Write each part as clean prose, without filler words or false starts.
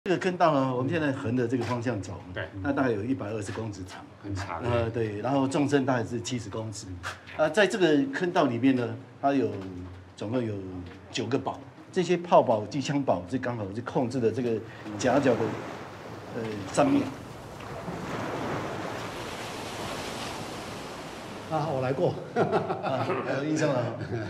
这个坑道呢，我们现在横的这个方向走， 对， 那大概有120公尺长， 很长。 对，然后纵深大概是70公尺。在这个坑道里面呢，它总共有9个堡，这些炮堡、机枪堡，这刚好是控制了这个夹角的上面。 啊，我来过， 有印象了。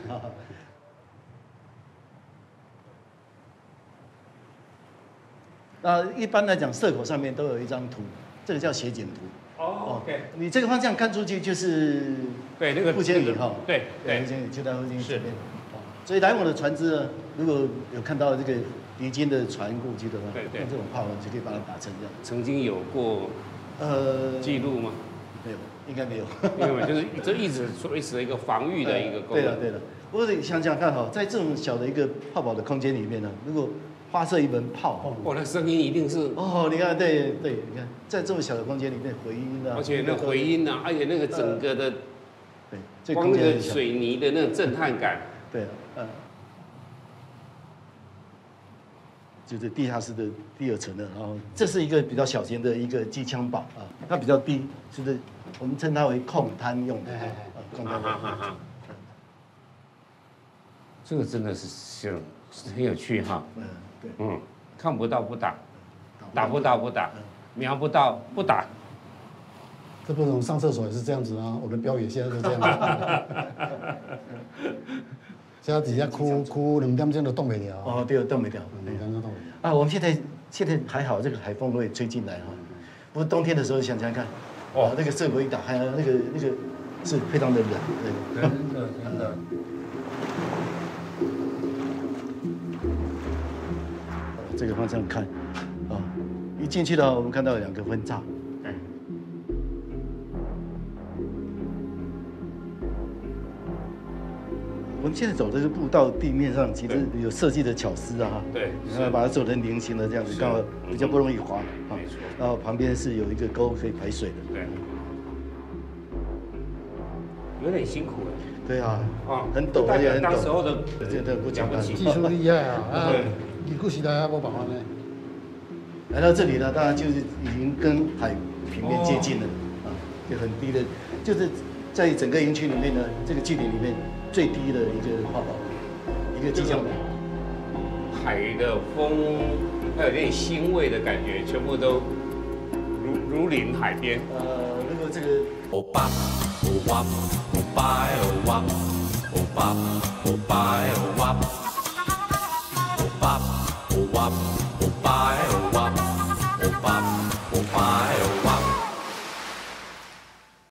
那一般来讲，射口上面都有一张图，这个叫斜剪图。 哦 ，OK， 你这个方向看出去就是对那个傅千里哈， 对， 傅千里就在傅千里这边。所以来往的船只呢，如果有看到这个敌军的船过去的话， 对， 用这种炮就可以把它打成这样。 曾经有过记录吗？ 没有，应该没有。 因为就是这一直维持了一个防御的一个功能。 对了，不过你想想看哈，在这种小的一个炮堡的空间里面呢，如果发射一门炮， 那声音一定是你看，对，你看在这么小的空间里面回音啊， 而且那回音啊，而且那个整个的， 对， 光那个水泥的那种震撼感， 对，就是地下室的第2层的，然后这是一个比较小型的一个机枪堡啊，它比较低，就是我们称它为控滩用的，控滩用。 这个真的是很有趣哈。 对， 看不到不打，打不到不打，瞄不到不打。 这不能上厕所也是这样子啊，我的标语现在都这样子。现在底下哭2点钟都冻不了。 对，冻不了 ，2点钟冻不了。 啊，我们现在还好，这个海风都会吹进来哈。不过冬天的时候想想看，那个射口一打开，那个是非常的冷， 对，真的。 这个方向看，一进去的话，我们看到有2个分叉。我们现在走的是步道，地面上其实有设计的巧思啊， 对， 然后把它做成菱形的这样子，刚好比较不容易滑。 没错。 然后旁边是有一个沟可以排水的。 对。有点辛苦了。 对啊，很陡，而且很陡。 当时候的真的不简单， 技术厉害啊！你古时代还没办法呢。 来到这里呢，大家就是已经跟海平面接近了，就很低的，就是在整个营区里面呢，这个距离里面最低的一个炮堡，一个机枪堡。 海的风，还有点腥味的感觉，全部都如临海边。 如果这个。 欧巴，欧哇，欧巴欧哇，欧巴，欧巴欧哇，欧巴，欧哇，欧巴欧哇，欧巴，欧巴。